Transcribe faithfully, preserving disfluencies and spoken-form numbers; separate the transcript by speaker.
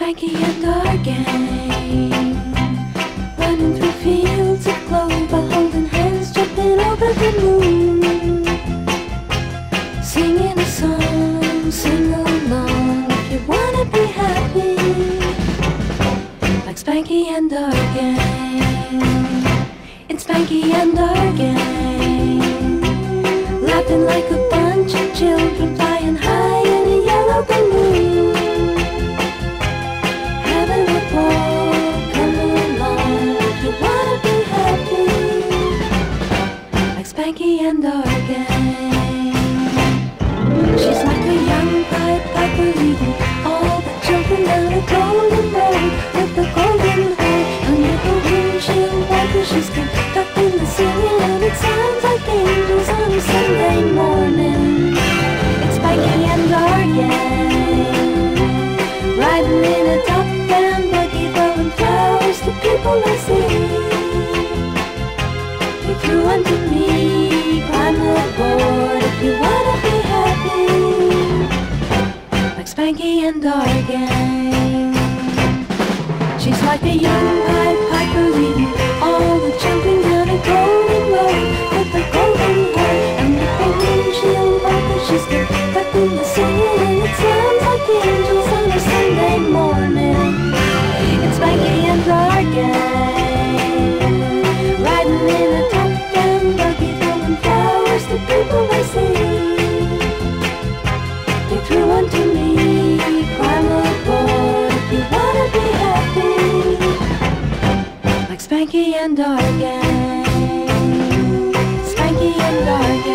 Speaker 1: Spanky and our gang, running through fields of clover, holding hands, jumping over the moon, singing a song, sing along if you wanna be happy, like Spanky and our gang. It's Spanky and our gang, laughing like a bunch of children, flying high in a yellow balloon. Spanky and our gang. She's like a young Pied Piper leading all the children down a golden road with a golden hair. Under the windshield wiper she's conducting the singing, and it sounds like angels on a Sunday morning. It's Spanky and our gang, riding in a top-down buggy, throwing flowers to people I see. They threw unto me, climb aboard if you wanna be happy, like Spanky and our gang. She's like a young Pied Piper leading all the children down a golden road with a golden hair, and with the windshield wiper she's conducting the singing, and it sounds like angels on a Sunday morning. It's Spanky and our gang, riding in a top-down buggy, throwing flowers to people I see. They threw unto me, climb aboard if you wanna be happy, like Spanky and our gang. Spanky and our gang.